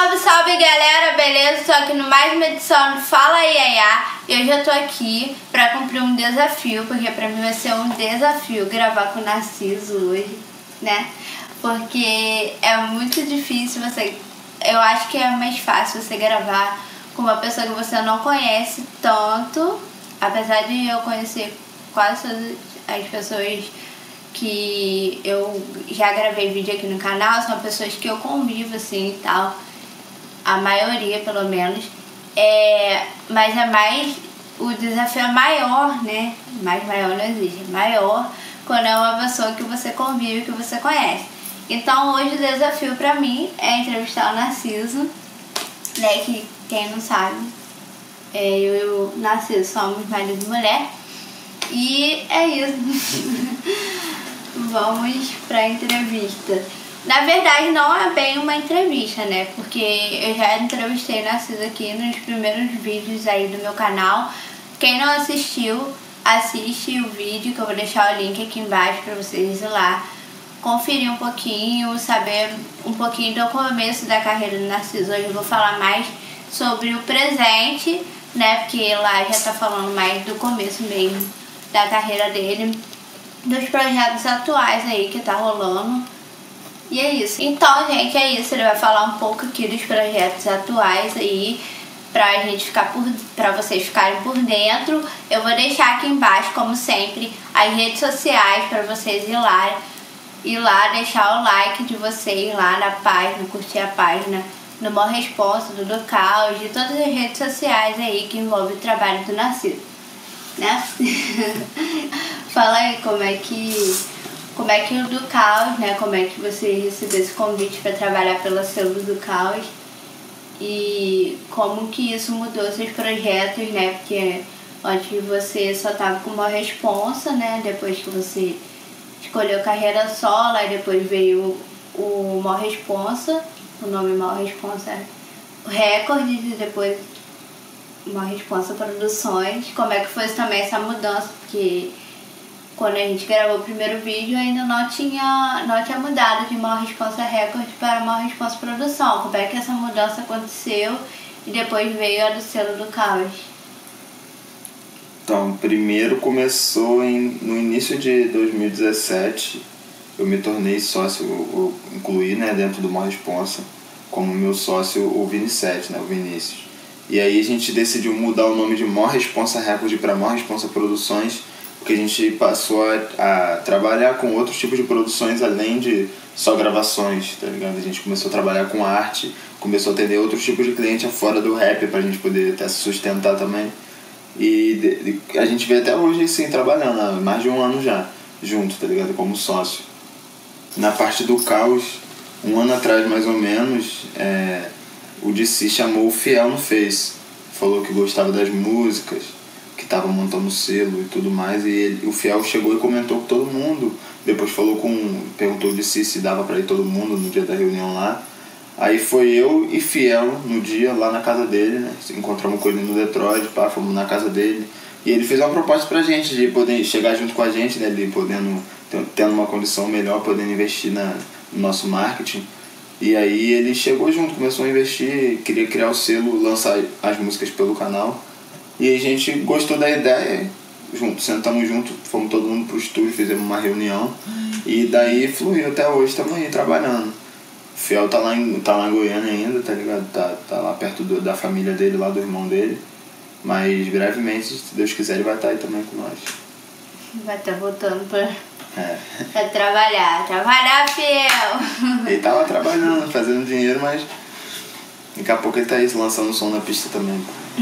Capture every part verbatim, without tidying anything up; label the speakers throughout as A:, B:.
A: Salve, salve galera, beleza? Estou aqui no mais uma edição do Fala Iaiá e hoje eu tô aqui pra cumprir um desafio, porque pra mim vai ser um desafio gravar com o Narciso hoje, né? Porque é muito difícil você... Eu acho que é mais fácil você gravar com uma pessoa que você não conhece tanto, apesar de eu conhecer quase todas as pessoas que eu já gravei vídeo aqui no canal, são pessoas que eu convivo assim e tal, a maioria pelo menos, é, mas é mais, o desafio é maior, né, mais maior não existe, é maior quando é uma pessoa que você convive, que você conhece. Então hoje o desafio pra mim é entrevistar o Narciso, né, que quem não sabe, é, eu e o Narciso somos marido e mulher, e é isso. Vamos pra entrevista. Na verdade não é bem uma entrevista, né? Porque eu já entrevistei o Narciso aqui nos primeiros vídeos aí do meu canal. Quem não assistiu, assiste o vídeo que eu vou deixar o link aqui embaixo pra vocês ir lá conferir um pouquinho, saber um pouquinho do começo da carreira do Narciso. Hoje eu vou falar mais sobre o presente, né? Porque lá já tá falando mais do começo mesmo da carreira dele, dos projetos atuais aí que tá rolando. E é isso. Então, gente, é isso. Ele vai falar um pouco aqui dos projetos atuais aí, pra gente ficar por, pra vocês ficarem por dentro. Eu vou deixar aqui embaixo, como sempre, as redes sociais pra vocês ir lá, ir lá, deixar o like de vocês lá na página, curtir a página no Mó Responsa, do Ducaus, de todas as redes sociais aí que envolvem o trabalho do Narciso, né? Fala aí como é que como é que o Ducaus, né, como é que você recebeu esse convite para trabalhar pela selo do Ducaus e como que isso mudou seus projetos, né, porque antes você só tava com uma responsa, né, depois que você escolheu carreira solo, aí depois veio o Mó Responsa, o nome Mó Responsa é Recordes e depois Mó Responsa Produções. Como é que foi também essa mudança, porque quando a gente gravou o primeiro vídeo ainda não tinha, não tinha mudado de Mó Responsa Records para Mó Responsa Produção. Como é que essa mudança aconteceu e depois veio a do selo do Caos?
B: Então, primeiro começou em, no início de dois mil e dezessete, eu me tornei sócio, eu incluí, né, dentro do Mó Responsa como meu sócio o Vini sete, né, o Vinícius. E aí a gente decidiu mudar o nome de Mó Responsa Records para Mó Responsa Produções, porque a gente passou a, a trabalhar com outros tipos de produções além de só gravações, tá ligado? A gente começou a trabalhar com arte, começou a atender outros tipos de cliente fora do rap pra gente poder até se sustentar também. E de, de, a gente vê até hoje assim, trabalhando há mais de um ano já, junto, tá ligado? Como sócio. Na parte do Caos, um ano atrás mais ou menos, é, o D C chamou o Fiel no Face, falou que gostava das músicas, que tava montando o selo e tudo mais, e ele, o Fiel chegou e comentou com todo mundo, depois falou com, perguntou o D C se dava pra ir todo mundo no dia da reunião lá. Aí foi eu e Fiel no dia lá na casa dele, né? Encontramos com ele no Detroit, pá, fomos na casa dele. E ele fez uma proposta pra gente de poder chegar junto com a gente, né? De podendo, tendo uma condição melhor, podendo investir na, no nosso marketing. E aí ele chegou junto, começou a investir, queria criar o selo, lançar as músicas pelo canal. E a gente gostou da ideia, junto, sentamos junto, fomos todo mundo pro estúdio, fizemos uma reunião. E daí fluiu até hoje, estamos aí trabalhando. O Fiel tá lá em, tá lá em Goiânia ainda, tá ligado? Tá, tá lá perto do, da família dele, lá do irmão dele. Mas brevemente, se Deus quiser, ele vai estar aí também com nós.
A: Vai estar voltando pra,
B: é.
A: pra trabalhar. Trabalhar, Fiel!
B: Ele tá lá trabalhando, fazendo dinheiro, mas daqui a pouco ele tá aí lançando um som na pista também.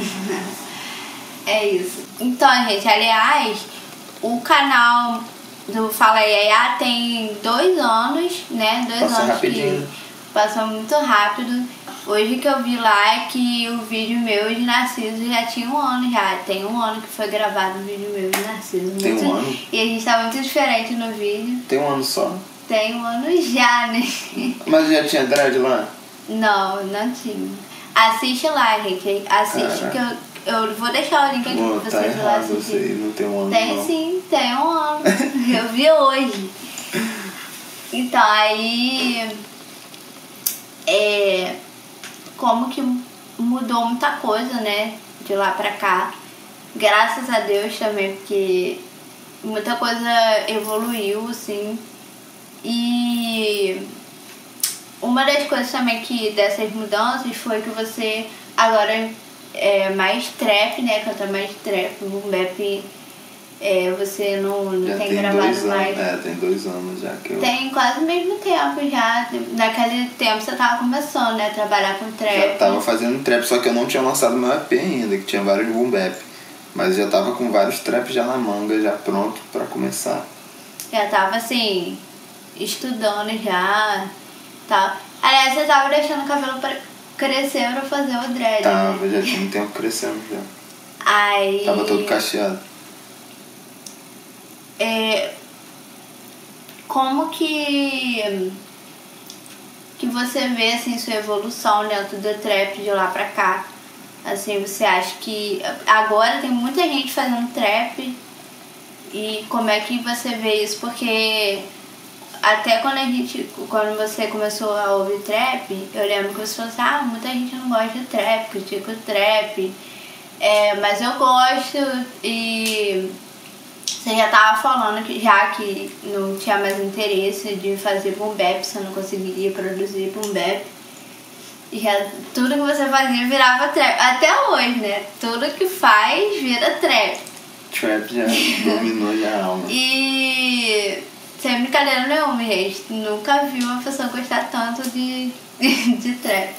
A: É isso. Então, gente, aliás, o canal do Fala Iaiá tem dois anos, né? Dois
B: Passa
A: anos
B: rapidinho.
A: que passou muito rápido. Hoje que eu vi lá é que o vídeo meu de Narciso já tinha um ano já. Tem um ano que foi gravado o vídeo meu de Narciso.
B: Tem
A: muito,
B: um ano?
A: E a gente tá muito diferente no vídeo.
B: Tem um ano só?
A: Tem um ano já, né?
B: Mas já tinha dread lá?
A: Não, não tinha. Assiste lá, gente. Assiste. Caraca. que eu... Eu vou deixar o link aqui
B: Pô,
A: pra
B: tá
A: vocês lá
B: errado,
A: assistirem.
B: sei, não tem um ano
A: Tem
B: não.
A: sim, tem um ano. Eu vi hoje. Então, aí... É, como que mudou muita coisa, né, de lá pra cá. Graças a Deus também, porque muita coisa evoluiu, assim. E uma das coisas também que dessas mudanças foi que você agora é mais trap, né, canta mais trap, boom bap. É, você não, não tem, tem gravado mais.
B: É, tem dois anos já que eu...
A: Tem quase o mesmo tempo já. Naquele tempo você tava começando, né? Trabalhar com trap.
B: Já tava fazendo trap, só que eu não tinha lançado meu E P ainda, que tinha vários boom bap. Mas já tava com vários traps já na manga, já pronto pra começar.
A: Já tava assim, estudando já. Tá. Aliás, você tava deixando o cabelo pra crescer pra fazer o dread.
B: Tava,
A: né?
B: já tinha um tempo crescendo já.
A: Aí...
B: Tava todo cacheado.
A: É, como que que você vê assim sua evolução dentro do trap de lá pra cá? Assim, você acha que agora tem muita gente fazendo trap e como é que você vê isso? Porque até quando a gente, quando você começou a ouvir trap, eu lembro que você falou assim, ah, muita gente não gosta de trap, critica o trap, é, mas eu gosto. E você já tava falando que já que não tinha mais interesse de fazer boom bap, você não conseguiria produzir boom bap. E já, tudo que você fazia virava trap. Até hoje, né? Tudo que faz vira trap.
B: Trap já dominou já a alma.
A: E sem brincadeira nenhuma, gente. Nunca vi uma pessoa gostar tanto de, de trap.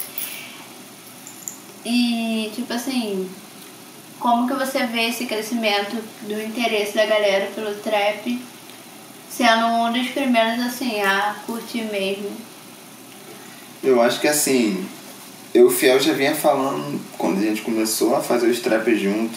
A: E tipo assim, como que você vê esse crescimento do interesse da galera pelo trap, sendo um dos primeiros assim a curtir mesmo?
B: Eu acho que assim, eu e o Fiel já vinha falando, quando a gente começou a fazer os trap junto,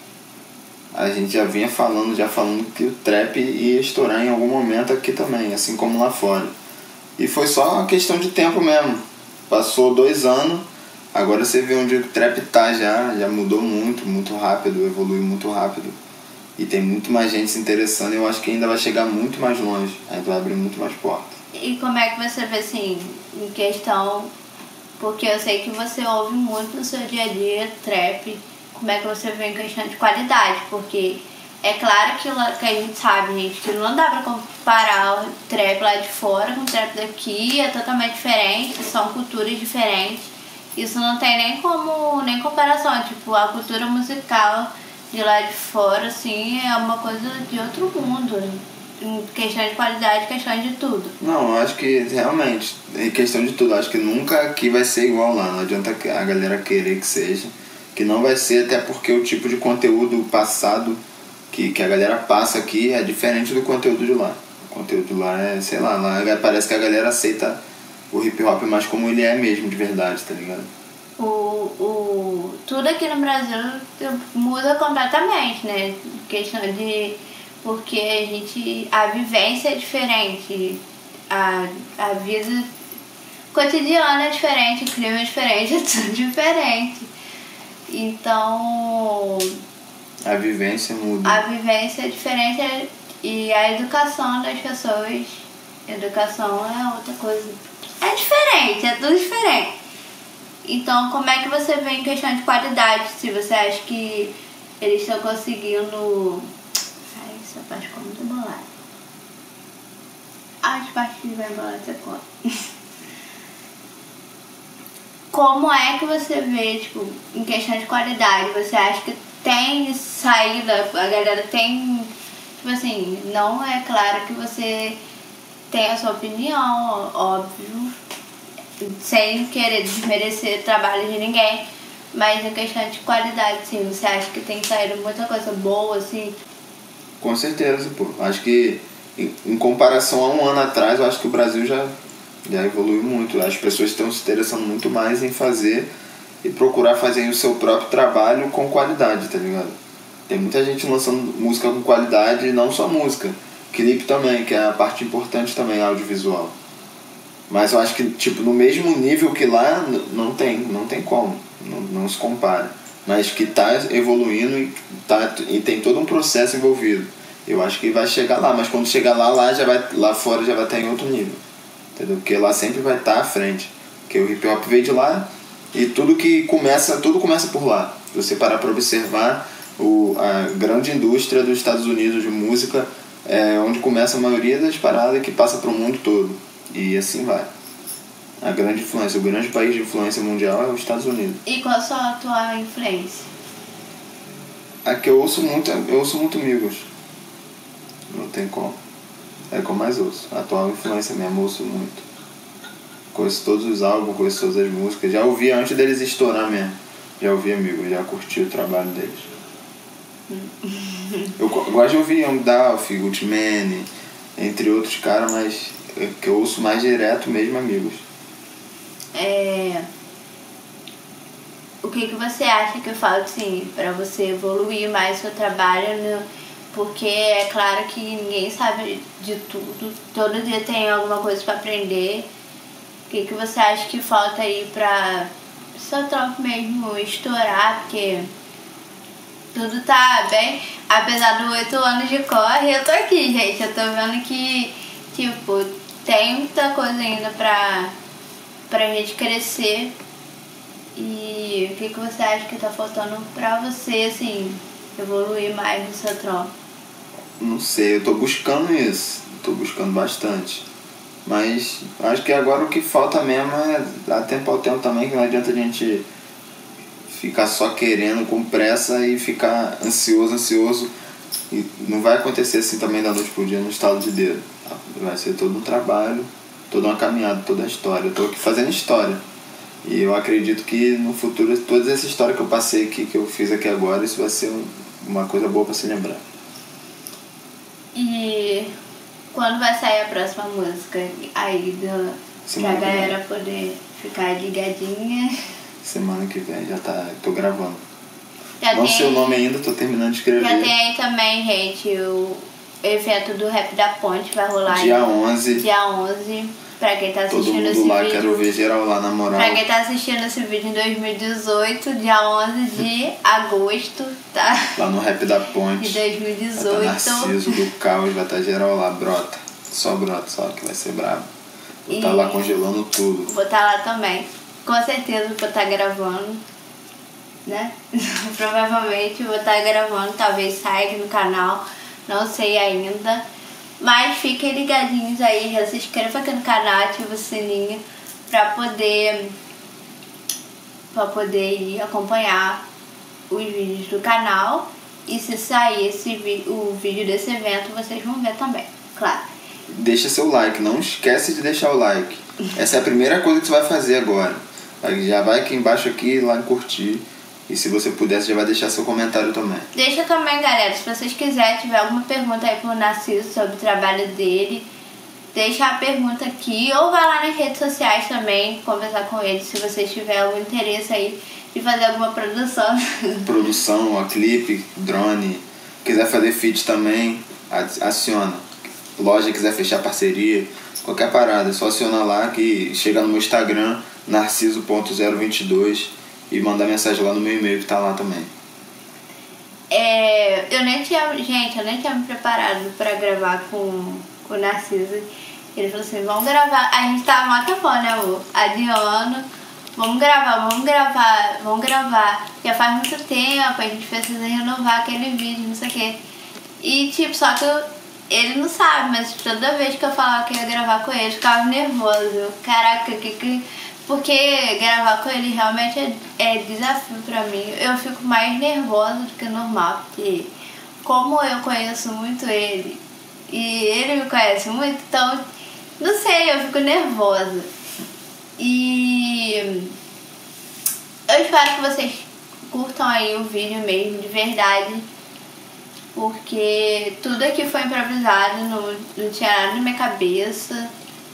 B: a gente já vinha falando, já falando que o trap ia estourar em algum momento aqui também, assim como lá fora. E foi só uma questão de tempo mesmo. Passou dois anos, agora você vê onde o trap tá já, já mudou muito, muito rápido, evoluiu muito rápido. E tem muito mais gente se interessando e eu acho que ainda vai chegar muito mais longe, ainda vai abrir muito mais portas.
A: E como é que você vê assim, em questão, porque eu sei que você ouve muito no seu dia a dia trap, como é que você vê em questão de qualidade? Porque é claro que, que a gente sabe, gente, que não dá pra comparar o trap lá de fora com o trap daqui, é totalmente diferente, são culturas diferentes. Isso não tem nem como, nem comparação, tipo, a cultura musical de lá de fora, assim, é uma coisa de outro mundo, em questão de qualidade, questão de tudo.
B: Não, eu acho que realmente, em questão de tudo, acho que nunca aqui vai ser igual lá, não adianta a galera querer que seja, que não vai ser, até porque o tipo de conteúdo passado que, que a galera passa aqui é diferente do conteúdo de lá. O conteúdo de lá é, sei lá, lá parece que a galera aceita o hip hop mais como ele é mesmo, de verdade, tá ligado?
A: O, o, tudo aqui no Brasil muda completamente, né? Questão de... Porque a gente... A vivência é diferente. A, a vida cotidiana é diferente, o clima é diferente, é tudo diferente. Então...
B: A vivência muda.
A: A vivência é diferente e a educação das pessoas... Educação é outra coisa. É diferente, é tudo diferente. Então, como é que você vê em questão de qualidade? Se você acha que eles estão conseguindo... Ai, essa parte ficou muito bolada. As partes que vai embolar, você conta. Como é que você vê, tipo, em questão de qualidade? Você acha que tem saída, a galera tem... Tipo assim, não é claro que você tem a sua opinião, óbvio, sem querer desmerecer o trabalho de ninguém, mas em questão de qualidade, sim, você acha que tem saído muita coisa boa, assim?
B: Com certeza, pô. Acho que em, em comparação a um ano atrás, eu acho que o Brasil já, já evoluiu muito. As pessoas estão se interessando muito mais em fazer e procurar fazer o seu próprio trabalho com qualidade, tá ligado? Tem muita gente lançando música com qualidade, e não só música, clipe também, que é a parte importante também, audiovisual. Mas eu acho que, tipo, no mesmo nível que lá, não tem, não tem como, não, não se compara. Mas que tá evoluindo e, tá, e tem todo um processo envolvido. Eu acho que vai chegar lá, mas quando chegar lá, lá, já vai, lá fora já vai estar em outro nível. Entendeu? Porque lá sempre vai estar à frente. Porque o hip hop veio de lá E tudo que começa, tudo começa por lá. Se você parar para observar, o, a grande indústria dos Estados Unidos de música é onde começa a maioria das paradas que passa para o mundo todo. E assim vai. A grande influência, o grande país de influência mundial é os Estados Unidos.
A: E qual a sua atual influência?
B: A que eu ouço muito, eu ouço muito Migos. Não tem como. É o que eu mais ouço. A atual influência mesmo, eu ouço muito. Conheço todos os álbuns, conheço todas as músicas. Já ouvi antes deles estourar mesmo. Já ouvi Amigos, já curti o trabalho deles. Eu gosto de ouvir Young Dolph, Gucci Mane, entre outros caras, mas o que eu ouço mais direto mesmo Amigos.
A: É... O que, que você acha que falta, assim, pra você evoluir mais seu trabalho, no... porque é claro que ninguém sabe de tudo, todo dia tem alguma coisa pra aprender. O que, que você acha que falta aí pra seu trampo mesmo estourar, porque tudo tá bem, apesar dos oito anos de corre, eu tô aqui, gente, eu tô vendo que, tipo, tem muita coisa ainda pra, pra gente crescer. E o que, que você acha que tá faltando pra você, assim, evoluir mais no seu trampo?
B: Não sei, eu tô buscando isso, tô buscando bastante. Mas acho que agora o que falta mesmo é dar tempo ao tempo também, que não adianta a gente ficar só querendo com pressa e ficar ansioso, ansioso. E não vai acontecer assim também da noite pro dia no estalo de dedo. Vai ser todo um trabalho, toda uma caminhada, toda a história. Eu tô aqui fazendo história. E eu acredito que no futuro, toda essa história que eu passei aqui, que eu fiz aqui agora, isso vai ser um, uma coisa boa pra se lembrar.
A: E quando vai sair a próxima música aí, do, pra galera poder ficar ligadinha?
B: Semana que vem, já tá, tô gravando.
A: Já
B: não
A: tem,
B: sei o nome ainda, tô terminando de escrever.
A: Já tem aí também, gente, o evento do Rap da Ponte, vai rolar
B: dia
A: aí,
B: onze.
A: Dia onze. Pra quem tá assistindo
B: todo mundo
A: esse
B: lá,
A: vídeo.
B: Quero ver geral lá, na moral.
A: Pra quem tá assistindo esse vídeo em dois mil e dezoito, dia onze de agosto, tá?
B: Lá no Rap da Ponte.
A: De dois mil e dezoito.
B: Vai tá Narciso do Caos, vai tá geral lá, brota. Só brota, só que vai ser brabo. Vou estar tá lá congelando tudo.
A: Vou estar tá lá também. Com certeza vou estar tá gravando, né? Provavelmente vou estar tá gravando, talvez saia aqui no canal, não sei ainda. Mas fiquem ligadinhos aí, já se inscreva aqui no canal, ativa o sininho pra poder, pra poder ir acompanhar os vídeos do canal. E se sair esse, o vídeo desse evento, vocês vão ver também, claro.
B: Deixa seu like, não esquece de deixar o like. Essa é a primeira coisa que você vai fazer agora. Já vai aqui embaixo aqui, lá em curtir. E se você puder, você já vai deixar seu comentário também.
A: Deixa também, galera, se vocês quiserem, tiver alguma pergunta aí pro Narciso sobre o trabalho dele, deixa a pergunta aqui, ou vai lá nas redes sociais também, conversar com ele, se vocês tiverem algum interesse aí de fazer alguma produção.
B: Produção, ó, clipe, drone, quiser fazer feat também, aciona. Loja quiser fechar parceria, qualquer parada, é só acionar lá que chega no meu Instagram, narciso ponto zero vinte e dois, e mandar mensagem lá no meu e-mail que tá lá também.
A: É, eu nem tinha, gente, eu nem tinha me preparado pra gravar com, com o Narciso. Ele falou assim, vamos gravar. A gente tava mó tempão, né, amor? Adiando. Vamos gravar, vamos gravar, vamos gravar. Já faz muito tempo, a gente precisa renovar aquele vídeo, não sei o quê. E tipo, só que eu, ele não sabe, mas toda vez que eu falava que ia gravar com ele, eu ficava nervoso. Caraca, que que... Porque gravar com ele realmente é, é desafio pra mim. Eu fico mais nervosa do que normal, porque como eu conheço muito ele e ele me conhece muito, então, não sei, eu fico nervosa. E eu espero que vocês curtam aí o vídeo mesmo, de verdade, porque tudo aqui foi improvisado, não, não tinha nada na minha cabeça.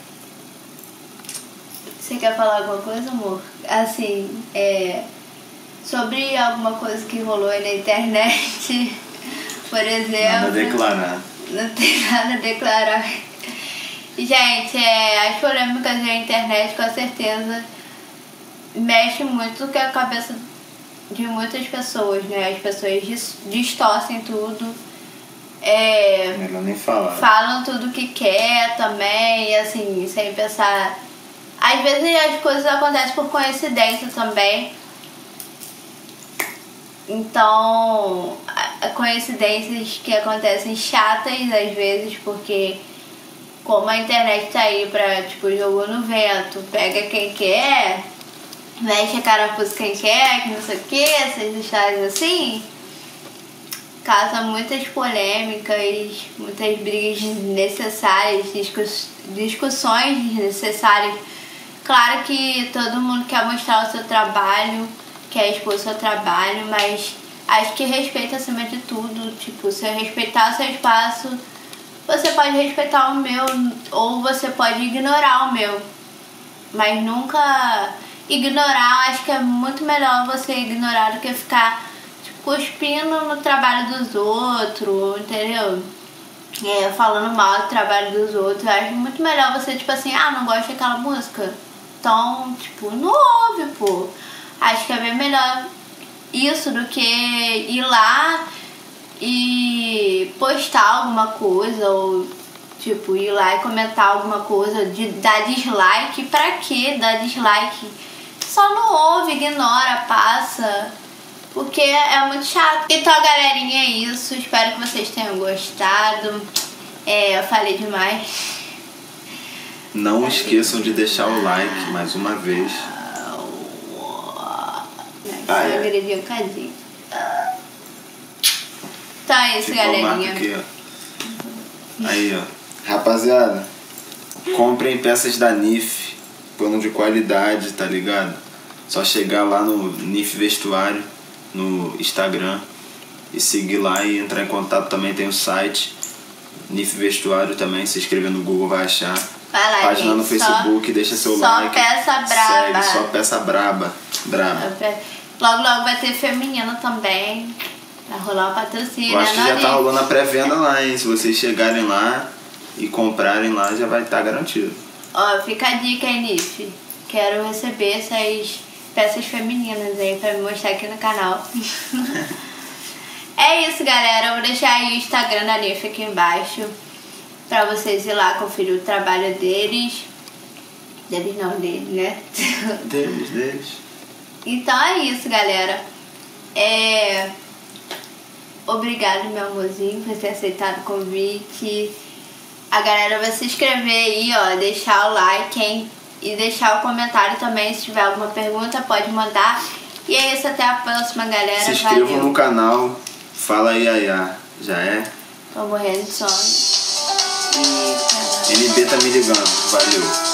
A: Você quer falar alguma coisa, amor? Assim, é, sobre alguma coisa que rolou aí na internet, por exemplo.
B: Nada a declarar.
A: Não tem nada a declarar. Gente, é, as polêmicas da internet com certeza mexem muito com a cabeça de muitas pessoas, né? As pessoas distorcem tudo. É,
B: melhor nem falar.
A: Falam tudo que quer também, e assim, sem pensar Às vezes as coisas acontecem por coincidência também. Então, coincidências que acontecem chatas às vezes, porque como a internet tá aí pra, tipo, jogo no vento, pega quem quer, mexe a carapuça quem quer, que não sei o que, essas histórias assim, causa muitas polêmicas, muitas brigas desnecessárias, discuss- discussões desnecessárias. Claro que todo mundo quer mostrar o seu trabalho, quer expor o seu trabalho, mas acho que respeito acima de tudo. Tipo, se eu respeitar o seu espaço, você pode respeitar o meu, ou você pode ignorar o meu. Mas nunca ignorar, acho que é muito melhor você ignorar do que ficar tipo, cuspindo no trabalho dos outros, entendeu? É, falando mal do trabalho dos outros. Eu acho muito melhor você, tipo assim, ah, não gosto daquela música. Então, tipo, não ouve, pô. Acho que é bem melhor isso do que ir lá e postar alguma coisa, ou tipo, ir lá e comentar alguma coisa, de dar dislike. Pra que dar dislike? Só não ouve, ignora, passa, porque é muito chato. Então, galerinha, é isso. Espero que vocês tenham gostado. É, eu falei demais.
B: Não falei esqueçam demais. De deixar o like mais uma vez.
A: Ah, é. Agredir um cadinho. Então é isso, ficou galerinha. Aqui,
B: ó. Aí, ó. Rapaziada, comprem peças da N I F, pano de qualidade, tá ligado? Só chegar lá no N I F Vestuário, no Instagram, e seguir lá e entrar em contato. Também tem o site N I F Vestuário também, se inscrever no Google vai achar.
A: Vai lá,
B: página
A: gente,
B: no Facebook,
A: só,
B: deixa seu
A: só
B: like.
A: Só peça braba.
B: Segue, só peça braba. Braba.
A: Logo, logo vai ter feminino também. Vai rolar um patrocínio.
B: Eu acho
A: né,
B: que já tá rolando a pré-venda lá, hein? Se vocês chegarem lá e comprarem lá, já vai estar tá garantido.
A: Ó, fica a dica aí, N I F. Quero receber essas peças femininas aí pra me mostrar aqui no canal. É isso, galera. Eu vou deixar aí o Instagram da N I F aqui embaixo pra vocês ir lá conferir o trabalho deles. Deles não, deles, né?
B: Deles, deles.
A: Então é isso, galera. É... Obrigado, meu amorzinho, por ter aceitado o convite. A galera vai se inscrever aí, ó, deixar o like, hein? E deixar o comentário também, se tiver alguma pergunta, pode mandar. E é isso, até a próxima, galera.
B: Se inscrevam
A: Valeu.
B: no canal, fala aí, aí, já é?
A: Tô morrendo de sono.
B: N B tá me ligando, valeu.